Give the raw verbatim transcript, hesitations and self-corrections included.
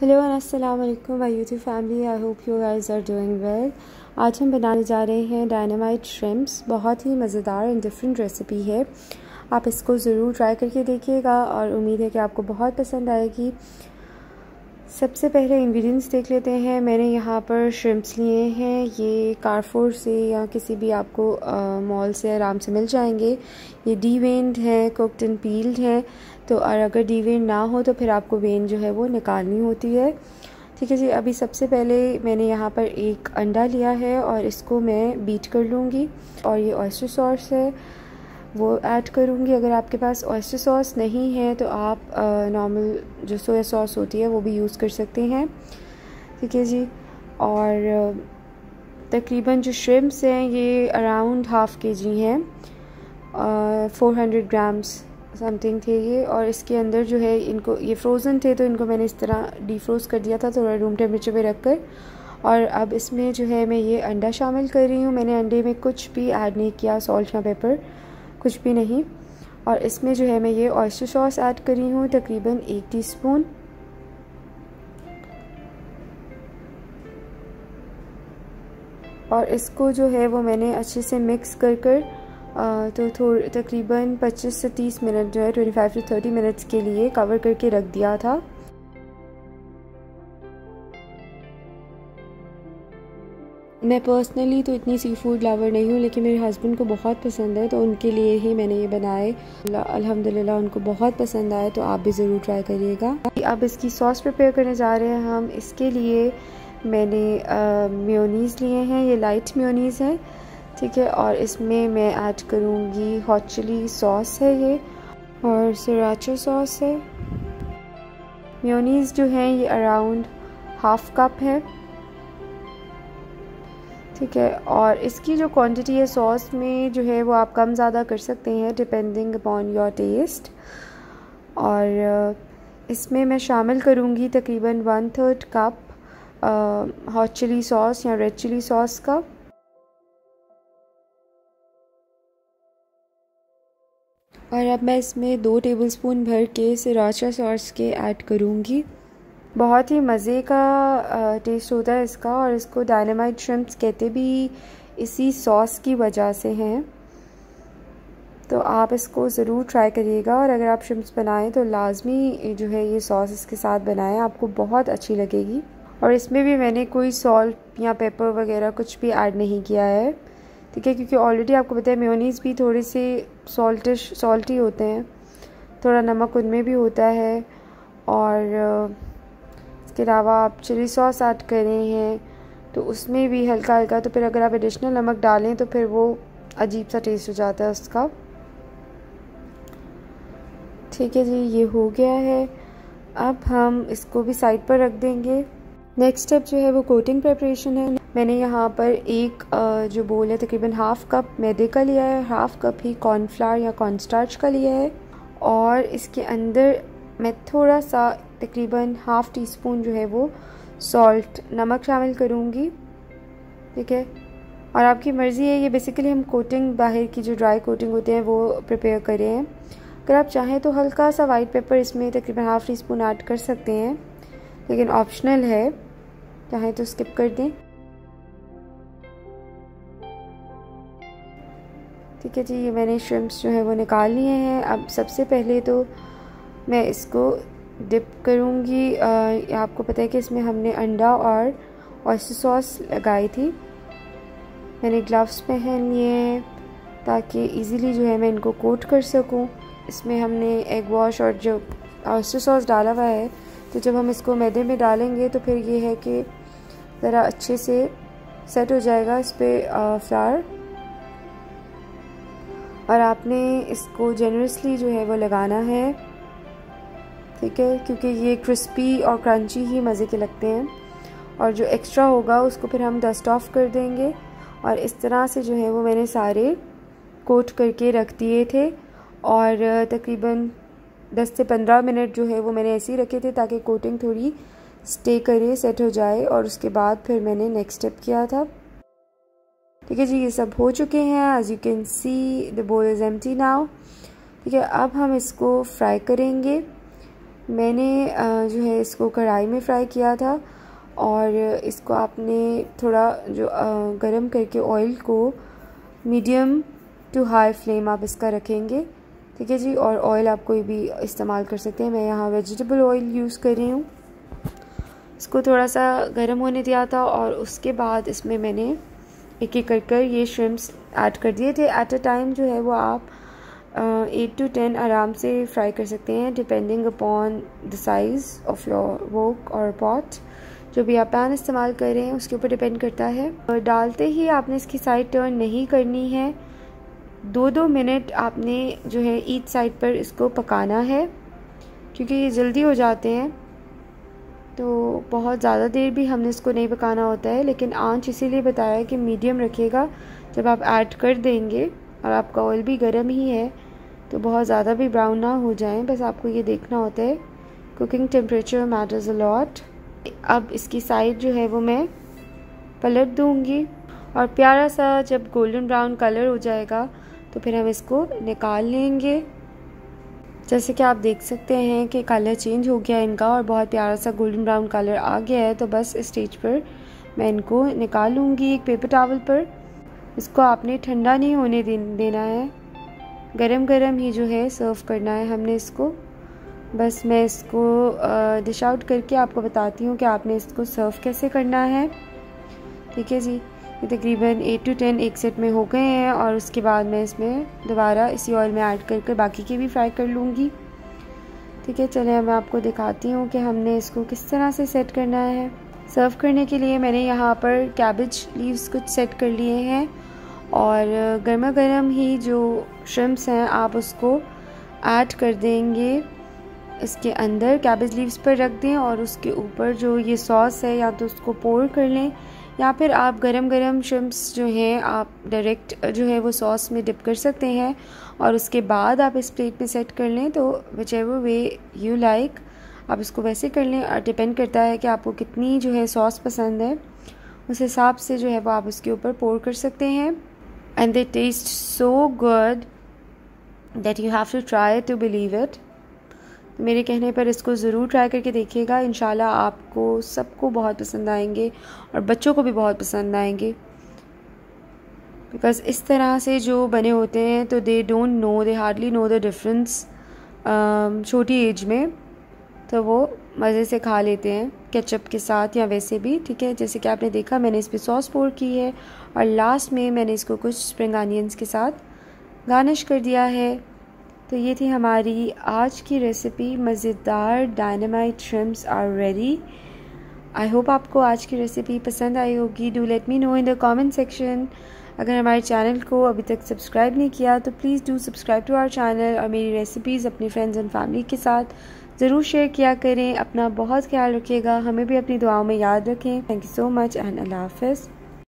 Hello and अस्सलाम वालेकुम my YouTube family. I hope you guys are doing well. आज हम बनाने जा रहे हैं डायनामाइट श्रिम्प्स। बहुत ही मज़ेदार एंड डिफरेंट रेसिपी है। आप इसको ज़रूर ट्राई करके देखिएगा और उम्मीद है कि आपको बहुत पसंद आएगी। सबसे पहले इंग्रेडिएंट्स देख लेते हैं। मैंने यहाँ पर श्रिम्प्स लिए हैं। ये कारफोर से या किसी भी आपको मॉल से आराम से मिल जाएंगे। ये डी वेन्ड हैं, कुकड एंड पील्ड हैं। तो और अगर डी वेन्ड ना हो तो फिर आपको वेन जो है वो निकालनी होती है। ठीक है जी। अभी सबसे पहले मैंने यहाँ पर एक अंडा लिया है और इसको मैं बीट कर लूँगी। और ये ऑयस्टर सॉस है वो ऐड करूँगी। अगर आपके पास ऑयस्टर सॉस नहीं है तो आप नॉर्मल जो सोया सॉस होती है वो भी यूज़ कर सकते हैं। ठीक है जी। और तकरीबन जो श्रिम्प्स हैं ये अराउंड हाफ़ के जी हैं, फोर हंड्रेड ग्राम्स समथिंग थे ये। और इसके अंदर जो है इनको ये फ्रोज़न थे तो इनको मैंने इस तरह डीफ्रोज़ कर दिया था थोड़ा रूम टेम्परेचर पे रख कर। और अब इसमें जो है मैं ये अंडा शामिल कर रही हूँ। मैंने अंडे में कुछ भी ऐड नहीं किया, सॉल्ट या पेपर कुछ भी नहीं। और इसमें जो है मैं ये ऑयस्टर सॉस ऐड कर रही हूँ तकरीबन एक टीस्पून। और इसको जो है वो मैंने अच्छे से मिक्स कर कर आ, तो थोड़ी तकरीबन पच्चीस से तीस मिनट जो है पच्चीस टू तीस मिनट्स के लिए कवर करके रख दिया था। मैं पर्सनली तो इतनी सी फूड लवर नहीं हूँ, लेकिन मेरे हस्बैंड को बहुत पसंद है तो उनके लिए ही मैंने ये बनाए। अल्हम्दुलिल्लाह उनको बहुत पसंद आए, तो आप भी ज़रूर ट्राई करिएगा। अब इसकी सॉस प्रिपेयर करने जा रहे हैं हम। इसके लिए मैंने मेयोनीज़ लिए हैं, ये लाइट मेयोनीज़ है। ठीक है। और इसमें मैं ऐड करूँगी हॉट चिली सॉस है ये, और सराचा सॉस है। मेयोनीज़ जो है ये अराउंड हाफ कप है। ठीक है। और इसकी जो क्वांटिटी है सॉस में जो है वो आप कम ज़्यादा कर सकते हैं डिपेंडिंग अपॉन योर टेस्ट। और इसमें मैं शामिल करूँगी तकरीबन one third cup hot chili sauce या रेड चिली सॉस का। और अब मैं इसमें दो टेबलस्पून भर के सराचा सॉस के ऐड करूँगी। बहुत ही मज़े का टेस्ट होता है इसका, और इसको डायनामाइट श्रिम्प्स कहते भी इसी सॉस की वजह से हैं। तो आप इसको ज़रूर ट्राई करिएगा, और अगर आप श्रिम्प्स बनाएं तो लाजमी जो है ये सॉस इसके साथ बनाएं, आपको बहुत अच्छी लगेगी। और इसमें भी मैंने कोई सॉल्ट या पेपर वगैरह कुछ भी ऐड नहीं किया है। ठीक है। क्योंकि ऑलरेडी आपको पता है मेयोनीज़ भी थोड़े से सॉल्टिश सॉल्टी होते हैं, थोड़ा नमक उनमें भी होता है। और इसके अलावा आप चिली सॉस ऐड कर रहे हैं तो उसमें भी हल्का हल्का, तो फिर अगर आप एडिशनल नमक डालें तो फिर वो अजीब सा टेस्ट हो जाता है उसका। ठीक है जी। ये हो गया है। अब हम इसको भी साइड पर रख देंगे। नेक्स्ट स्टेप जो है वो कोटिंग प्रिपरेशन है। मैंने यहाँ पर एक जो बोल है तकरीबन हाफ़ कप मैदे का लिया है, हाफ़ कप ही कॉर्नफ्लावर या कॉर्नस्टार्च का लिया है। और इसके अंदर मैं थोड़ा सा तकरीबन हाफ़ टी स्पून जो है वो सॉल्ट नमक शामिल करूँगी। ठीक है। और आपकी मर्ज़ी है, ये बेसिकली हम कोटिंग बाहर की जो ड्राई कोटिंग होते हैं वो प्रिपेयर कर रहे हैं। अगर आप चाहें तो हल्का सा वाइट पेपर इसमें तकरीबन हाफ़ टी स्पून ऐड कर सकते हैं, लेकिन ऑप्शनल है, चाहें तो स्किप कर दें। ठीक है जी। ये मैंने श्रिम्प्स जो है वो निकाल लिए हैं। अब सबसे पहले तो मैं इसको डिप करूँगी। आपको पता है कि इसमें हमने अंडा और ऑयस्टर सॉस लगाई थी। मैंने ग्लव्स पहन लिए हैं ताकि इजीली जो है मैं इनको कोट कर सकूँ। इसमें हमने एग वॉश और जो ऑयस्टर सॉस डाला हुआ है, तो जब हम इसको मैदे में डालेंगे तो फिर ये है कि ज़रा अच्छे से सेट हो जाएगा इस पर फ्लावर। और आपने इसको जेनरसली जो है वो लगाना है। ठीक है। क्योंकि ये क्रिस्पी और क्रंची ही मज़े के लगते हैं। और जो एक्स्ट्रा होगा उसको फिर हम डस्ट ऑफ कर देंगे। और इस तरह से जो है वो मैंने सारे कोट करके रख दिए थे। और तकरीबन दस से पंद्रह मिनट जो है वो मैंने ऐसे ही रखे थे ताकि कोटिंग थोड़ी स्टे करे, सेट हो जाए। और उसके बाद फिर मैंने नेक्स्ट स्टेप किया था। ठीक है जी। ये सब हो चुके हैं। As you can see the bowl is empty now. ठीक है। अब हम इसको फ्राई करेंगे। मैंने जो है इसको कढ़ाई में फ्राई किया था और इसको आपने थोड़ा जो गरम करके ऑयल को मीडियम टू हाई फ्लेम आप इसका रखेंगे, ठीक है जी। और ऑयल आप कोई भी इस्तेमाल कर सकते हैं, मैं यहाँ वेजिटेबल ऑयल यूज़ कर रही हूँ। इसको थोड़ा सा गर्म होने दिया था और उसके बाद इसमें मैंने एक एक कर कर ये श्रिम्प्स ऐड कर दिए थे। एट अ टाइम जो है वो आप एट टू टेन आराम से फ्राई कर सकते हैं, depending upon the size of your wok और पॉट। जो भी आप पैन इस्तेमाल कर रहे हैं उसके ऊपर डिपेंड करता है। और डालते ही आपने इसकी साइड टर्न नहीं करनी है, दो दो मिनट आपने जो है ईच साइड पर इसको पकाना है, क्योंकि ये जल्दी हो जाते हैं। तो बहुत ज़्यादा देर भी हमने इसको नहीं पकाना होता है, लेकिन आंच इसीलिए बताया है कि मीडियम रखिएगा। जब आप ऐड कर देंगे और आपका ऑयल भी गर्म ही है तो बहुत ज़्यादा भी ब्राउन ना हो जाएं, बस आपको ये देखना होता है। Cooking temperature matters a lot. अब इसकी साइड जो है वो मैं पलट दूँगी और प्यारा सा जब गोल्डन ब्राउन कलर हो जाएगा तो फिर हम इसको निकाल लेंगे। जैसे कि आप देख सकते हैं कि कलर चेंज हो गया इनका और बहुत प्यारा सा गोल्डन ब्राउन कलर आ गया है। तो बस इस स्टेज पर मैं इनको निकाल लूँगी एक पेपर टॉवल पर। इसको आपने ठंडा नहीं होने दे, देना है, गरम गरम ही जो है सर्व करना है हमने इसको। बस मैं इसको डिश आउट करके आपको बताती हूँ कि आपने इसको सर्व कैसे करना है, ठीक है जी। ये तकरीबन एट टू टेन एक सेट में हो गए हैं और उसके बाद मैं इसमें दोबारा इसी ऑयल में ऐड कर कर बाकी के भी फ्राई कर लूँगी, ठीक है। चलिए मैं आपको दिखाती हूँ कि हमने इसको किस तरह से सेट करना है। सर्व करने के लिए मैंने यहाँ पर कैबेज लीव्स कुछ सेट कर लिए हैं और गर्मा गर्म ही जो श्रिम्प्स हैं आप उसको ऐड कर देंगे इसके अंदर, कैबेज लीव्स पर रख दें और उसके ऊपर जो ये सॉस है या तो उसको पोर कर लें या फिर आप गरम गरम श्रिम्प्स जो हैं आप डायरेक्ट जो है वो सॉस में डिप कर सकते हैं और उसके बाद आप इस प्लेट में सेट कर लें। तो whichever way you like आप इसको वैसे कर लें और डिपेंड करता है कि आपको कितनी जो है सॉस पसंद है, उस हिसाब से जो है वो आप उसके ऊपर पोर कर सकते हैं। And they taste so good that you have to try to believe it. तो मेरे कहने पर इसको ज़रूर ट्राई करके देखिएगा, इंशाल्लाह आपको सबको बहुत पसंद आएंगे और बच्चों को भी बहुत पसंद आएंगे। बिकॉज़ इस तरह से जो बने होते हैं तो they don't know, they hardly know the difference छोटी एज में, तो वो मज़े से खा लेते हैं केचप के साथ या वैसे भी, ठीक है। जैसे कि आपने देखा मैंने इस पर सॉस पोर की है और लास्ट में मैंने इसको कुछ स्प्रिंग अनियंस के साथ गार्निश कर दिया है। तो ये थी हमारी आज की रेसिपी, मज़ेदार dynamite shrimps are ready. I hope आपको आज की रेसिपी पसंद आई होगी। Do let me know in the comment section. अगर हमारे चैनल को अभी तक सब्सक्राइब नहीं किया तो please do subscribe to our channel और मेरी रेसिपीज़ अपने फ्रेंड्स एंड फैमिली के साथ ज़रूर शेयर किया करें। अपना बहुत ख्याल रखिएगा, हमें भी अपनी दुआओं में याद रखें। Thank you so much and अल्लाह हाफ़िज़।